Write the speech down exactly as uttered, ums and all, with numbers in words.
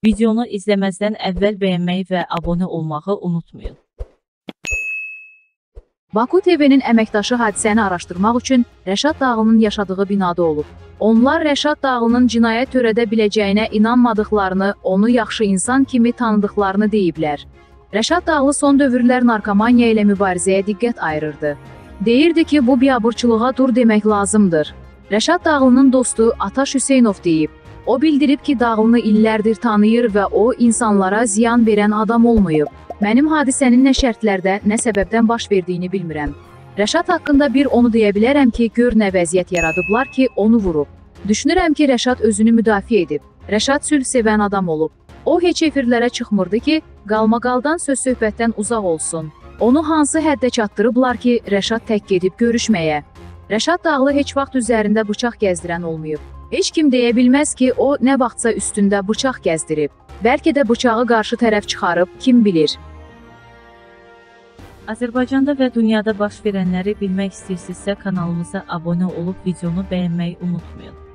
Videonu izləməzdən əvvəl bəyənməyi və abunə olmağı unutmayın. Baku T V-nin əməkdaşı hadisəni araşdırmaq üçün Rəşad Dağlının yaşadığı binada olub. Onlar Rəşad Dağlının cinayət törədə biləcəyinə inanmadıqlarını, onu yaxşı insan kimi tanıdıqlarını deyiblər. Rəşad Dağlı son dövrlər narkomaniya ilə mübarizəyə diqqət ayırırdı. Deyirdi ki, bu biabırçılığa dur demək lazımdır. Rəşad Dağlının dostu Ataş Hüseynov deyib. O bildirib ki, Dağlını illərdir tanıyır və o, insanlara ziyan verən adam olmayıb. Mənim hadisənin nə şərtlərdə, nə səbəbdən baş verdiyini bilmirəm. Rəşad haqqında bir onu deyə bilərəm ki, gör nə vəziyyət yaradıblar ki, onu vurub. Düşünürəm ki, Rəşad özünü müdafiə edib. Rəşad sülh sevən adam olub. O, heç efirlərə çıxmırdı ki, qalmaqaldan söz-söhbətdən uzaq olsun. Onu hansı həddə çatdırıblar ki, Rəşad tək gedib görüşməyə. Rəşad Dağlı heç vaxt üzərində bıçaq gəzdirən olmayıb. Heç kim deyə bilməz ki, o nə vaxtsa üstündə bıçaq gəzdirib. Bəlkə də bıçağı qarşı tərəf çıxarıb, kim bilir. Azərbaycanda və dünyada baş verənləri bilmək istəyirsinizsə kanalımıza abunə olub videonu bəyənməyi unutmayın.